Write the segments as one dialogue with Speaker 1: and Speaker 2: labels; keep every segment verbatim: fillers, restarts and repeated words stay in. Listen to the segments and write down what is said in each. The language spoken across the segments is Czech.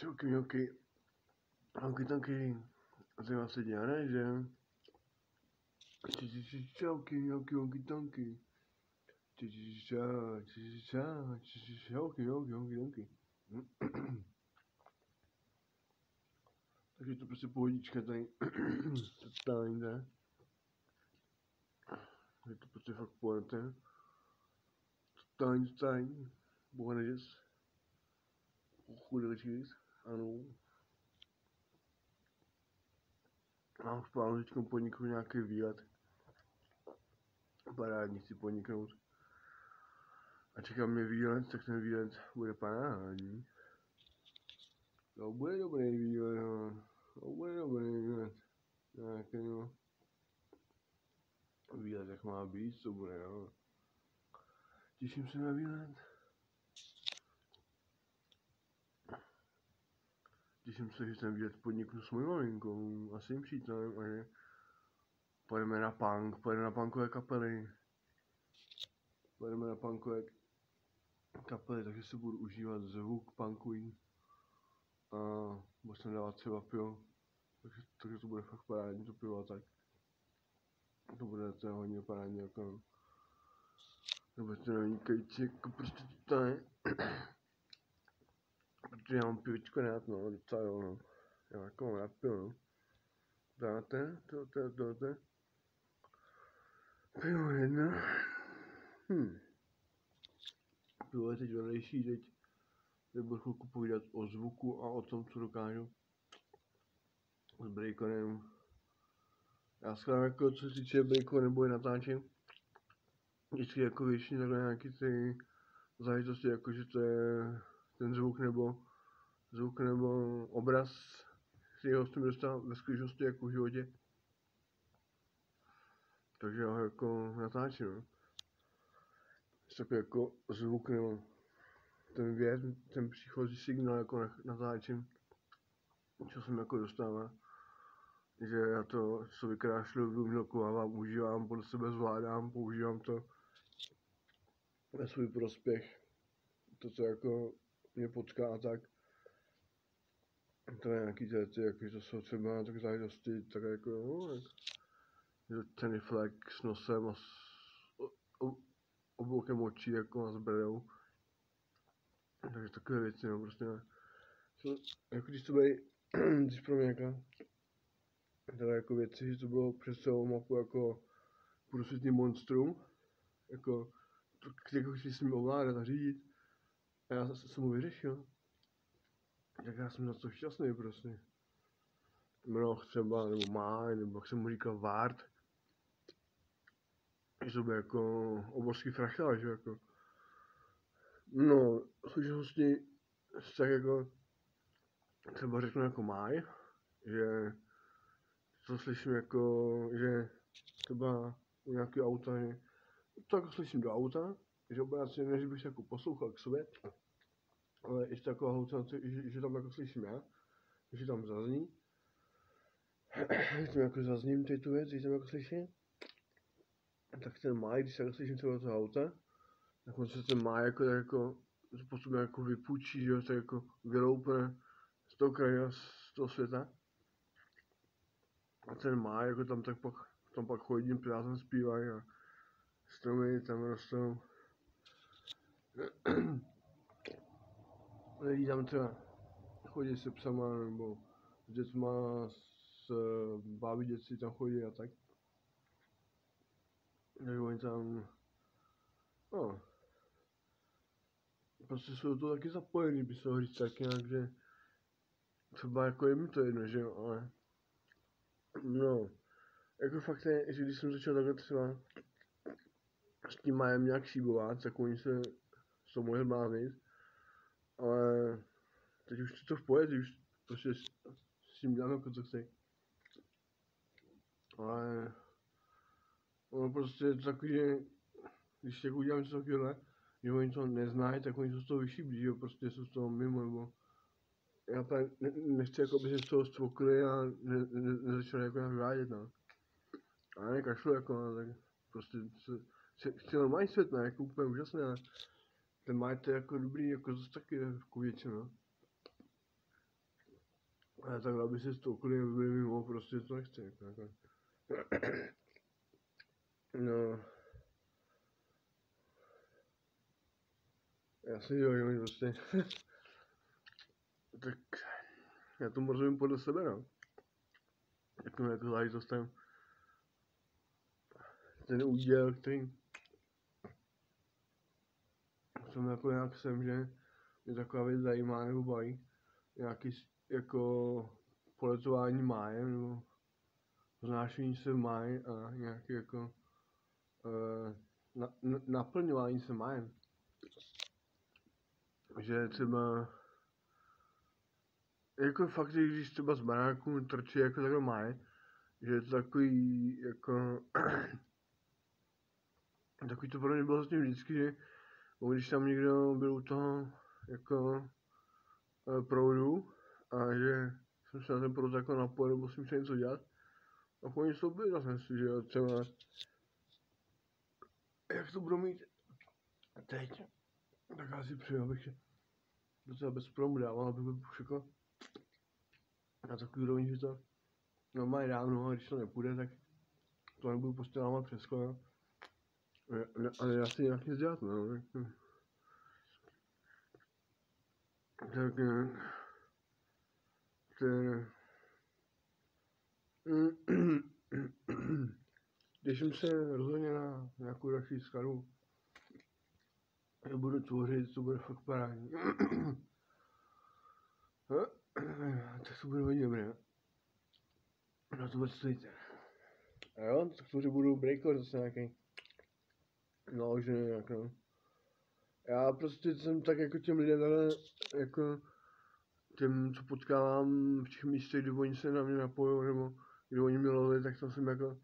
Speaker 1: Čauky, mňauky, ahojky tanky, zajímá se dělané, že? Čauky, mňauky, ahojky tanky, čauky, mňauky, ahojky tanky. Takže to prostě pohodička tady, totální, ne? Je to prostě fakt pohodné, totální, totální, bohanežes, chudeličíc, ano. Mám v plánu teďka podniknout nějaký výlet. Parádní chci podniknout. A čekám mě výlet, tak ten výlet bude parádní. To bude dobrý výlet, no. To bude dobrý výlet. Nějaký, no. Výlet jak má být, to bude, no. Těším se na výlet. Těším se, že ten výlet podniknu s mojí maminkou a svým přítelem a že pojedeme na punk, pojedeme na punkové kapely. Pojedeme na punkové kapely, takže si budu užívat zvuk punkový. A budu sem dávat třeba pivo. Takže, takže to bude fakt parádní, to pivo a tak. To bude to hodně parádní, jako to bude to vynikající, jako prostě to je. Protože já mám pivičko rád, no, docela jo, no. Já jako mám rád pivo, no. Dáte, to, to, to, to. Pivo jedna. Hm. Pivo je teď vedlejší, teď budu chvilku povídat o zvuku a o tom, co dokážu s breakonem. Já skladám jako, co se týče breaku nebo je natáčím. Vždycky jako většině takhle nějaký ty záležitosti, jako že to je ten zvuk nebo zvuk nebo obraz, si jeho s tím dostal ve skutečnosti jako v životě. Takže já ho jako natáčím, no. Takový jako zvuk nebo ten věc, ten příchozí signál jako natáčím, co jsem jako dostává. Že já to co vykrášlu, vynlokovávám, užívám, podle sebe zvládám, používám to ve svůj prospěch. To, co jako mě potká a tak. To je nějaký ty, jako, to jsou třeba tak záležitosti, tak jako, no, jak ten flek s nosem a s obloukem očí, jako a s bradou. Takže takové věci, no, prostě ne. Jako když to bude, když pro mě nějaká, takové jako věci, že to bylo přes celou mapu jako průsvitný monstrum, jako, jako když jsem ovládat a řídit. A já jsem mu vyřešil. Tak já jsem za to šťastný prostě. Mnoh třeba, nebo má, nebo jak jsem mu říkal Vart. Že to bude jako obrovský frachtáž, jako. No, v současnosti tak jako třeba řeknu jako Máj, že to slyším jako, že třeba u nějakého auta, že to jako slyším do auta, že obráceně než bych se jako poslouchal k sobě, ale ještě taková halucinace, že, že tam jako slyším já, že tam zazní. Když tam jako zazním tady tu věc, když tam jako slyším, tak ten Máj, když se jako slyším třeba do toho auta, tak on se ten Máj jako, jako postupně jako vypůjčí, že jo, tak jako vyloupne z toho kraje, z toho světa. A ten Máj jako tam tak pak, tam pak chodím, prázdem zpívají a stromy tam rostou. Lidi tam třeba chodí se psama nebo s dětma, s bábi dětci tam chodí a tak. Takže oni tam, no, prostě jsou to taky zapojený, by se ho říct tak nějak, že třeba jako je mi to jedno, že jo, ale no, jako fakt je, že když jsem začal takhle třeba s tím Májem nějak šíbovat, tak oni se s toho mohli bláznit, ale teď už je to v pohodě, už prostě s, s tím dělám jako co chci. Ale ono prostě je to takový, že když jako udělám něco takového, že oni to neznají, tak oni jsou z toho vyšíblí, že jo, prostě jsou z toho mimo, nebo já tady ne, nechci jako by se z toho stvokli a ne, ne, nezačali jako nějak vádět, no. A ne kašlu jako, no, tak prostě se, chci normální svět, ne, jako úplně úžasné, ale ten Máj to je jako dobrý, jako zase taky jako většinou, no. Ale tak aby si stoukli, aby byli mimo, prostě to nechci. Jako, jako. No. Jasně, jo, jo, prostě. Tak já tomu rozumím podle sebe, no. Jako, jako záležitostem. Ten úděl, který jsem jako nějak jsem, že mě taková věc zajímá nebo baví. Nějaký jako poletování májem nebo vznášení se v máji a nějaký jako uh, na, na, naplňování se májem. Že třeba jako fakt, když třeba z baráku trčí jako takhle máje, že je to takový jako takový to pro mě bylo vlastně vždycky, že když tam někdo byl u toho jako uh, proudu a že jsem se na ten proud jako napojil, nebo jsem chtěl něco dělat, a po něj souběžil jsem si, že jo, třeba jak to budu mít teď, tak já si přeju, abych docela bez problémů dával, abych byl už jako na takový úrovni, že to normálně dávno, a když to nepůjde, tak to nebudu prostě lámat přes koleno. Ale já si nějak nic dělat, no. Tak ten těším se rozhodně na nějakou další skladbu. Já budu tvořit, to bude fakt parádní. Tak to bude hodně dobré. No to bude stojíte. A jo, tak to budu breakovat zase nějaký. No, že nějak no. Já prostě jsem tak jako těm lidem ale jako těm, co potkávám v těch místech, kde oni se na mě napojí, nebo kde oni mě lovili, tak tam jsem jako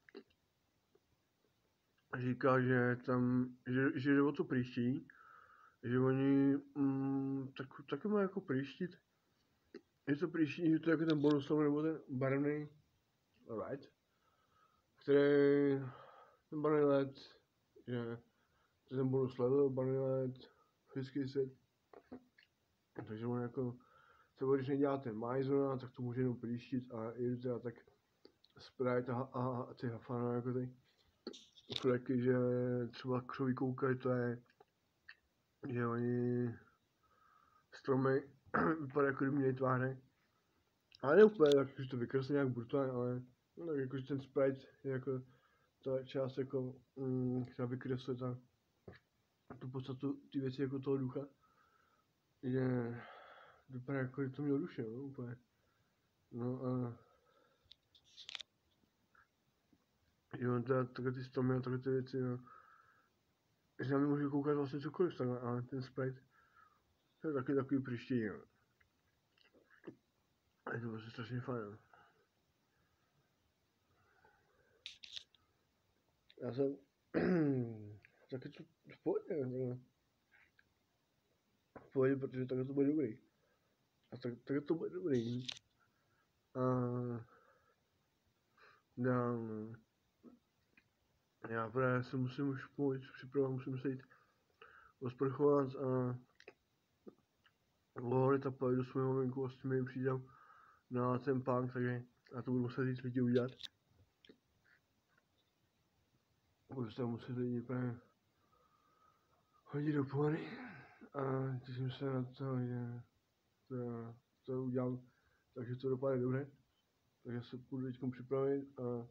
Speaker 1: říkal, že tam, že, že jde o to příští, že oni mm, tak, taky mají jako příštit. Je to příští, že to je jako ten bonus nebo ten barevný, alright, který, ten barevný led, že to je ten bonus level, barevný led, fyzický set, takže on jako, třeba když neděláte majzona, tak to může jenom příštit a jedu teda tak Sprite a, a, a ty hafana jako ty fleky, že třeba křoví koukají, to je, že oni stromy vypadají jako kdyby měli tváře. Ale ne úplně tak, že to vykreslí nějak brutálně, ale no, tak jakože ten Sprite je jako ta část, jako, mm, která vykresluje ta, tu podstatu ty věci jako toho ducha. Že vypadá jako, že to mělo duše, no, úplně. No a jo, teda takhle ty stromy a takhle ty věci, no. Že na mě může koukat vlastně cokoliv takhle, ale ten Sprite to je taky takový příští, no. A je to prostě strašně fajn, no. Já jsem taky to v pohodě, no. V pohodě, protože takhle to bude dobrý. A tak, takhle to bude dobrý. A dál, no. Já právě se musím už pomoct připravovat, musím se jít rozprchovat a volit a pojedu s mou maminku a s tím jim přijdem na ten punk, takže já to budu muset jít lidi udělat. Budu se muset lidi právě hodit do pohody a těším se na to, že to, to udělám, takže to dopadne dobře. Takže se budu teď připravit a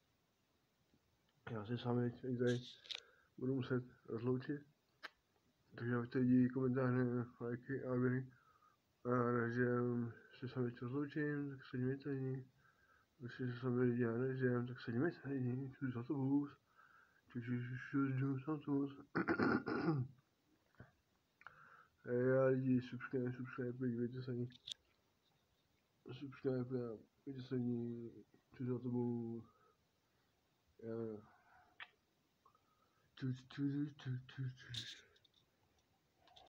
Speaker 1: já se s vámi teď tady budu muset rozloučit. Takže abyste vidí komentáře, lajky a odběry. A že se s vámi teď rozloučím, tak se dívejte lidi. Když se s vámi lidi nežem, tak se dívejte lidi. Čus autobus. Čus, čus, čus, čus, autobus. Já lidi, subscribe, subscribe, dívejte se lidi. Subscribe, dívejte se lidi. Čus autobus. Já. Čus, čus, čus, čus, čus.